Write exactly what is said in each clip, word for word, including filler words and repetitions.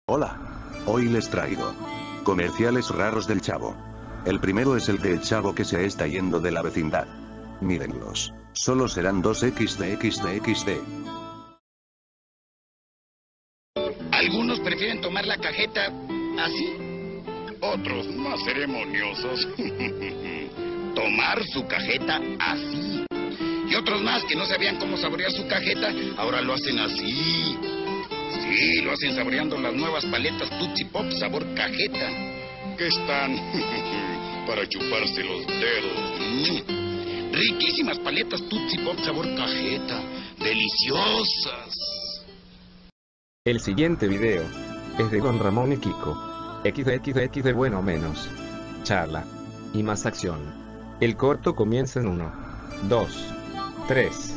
Hola. Hoy les traigo comerciales raros del Chavo. El primero es el del Chavo que se está yendo de la vecindad. Mírenlos. Solo serán dos equis de equis de equis de. Algunos prefieren tomar la cajeta así. Otros más ceremoniosos. Tomar su cajeta así. Y otros más que no sabían cómo saborear su cajeta, ahora lo hacen así. Sí, lo hacen saboreando las nuevas paletas Tootsie Pop sabor cajeta. Que están para chuparse los dedos. Mm. Riquísimas paletas Tootsie Pop sabor cajeta. Deliciosas. El siguiente video es de Don Ramón y Kiko. equis de equis de equis de bueno menos. Charla. Y más acción. El corto comienza en uno, dos, tres.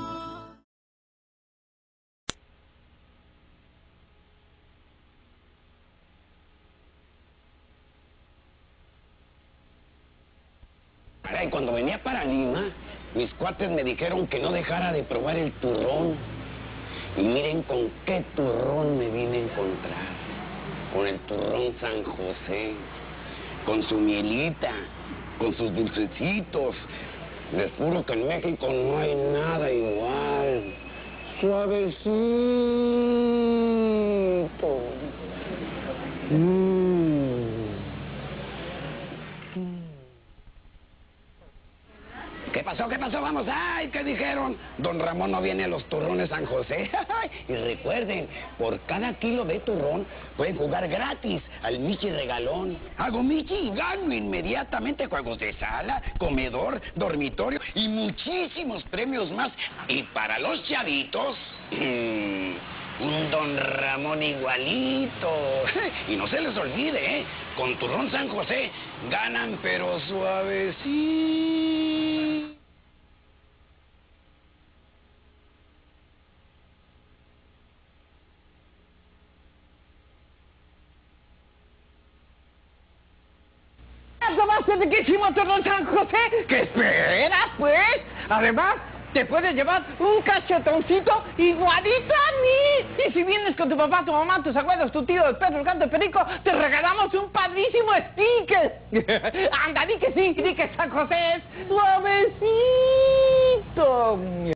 Y cuando venía para Lima, mis cuates me dijeron que no dejara de probar el turrón. Y miren con qué turrón me vine a encontrar. Con el turrón San José, con su mielita, con sus dulcecitos. Les juro que en México no hay nada igual. Suavecito. Mm. ¿Qué pasó? ¿Qué pasó? Vamos. ¡Ay! ¿Qué dijeron? Don Ramón no viene a los turrones San José. Y recuerden, por cada kilo de turrón pueden jugar gratis al Michi Regalón. Hago Michi y gano inmediatamente juegos de sala, comedor, dormitorio y muchísimos premios más. Y para los chavitos, mmm, un Don Ramón igualito. Y no se les olvide, ¿eh? Con turrón San José ganan pero suavecito. ¿Tomaste riquísimo turrón San José? ¿Qué esperas, pues? Además, te puedes llevar un cachetoncito igualito a mí. Y si vienes con tu papá, tu mamá, tus abuelos, tu tío, el perro, el gato, el perico, te regalamos un padrísimo sticker. Anda, di que sí, di que San José es suavecito.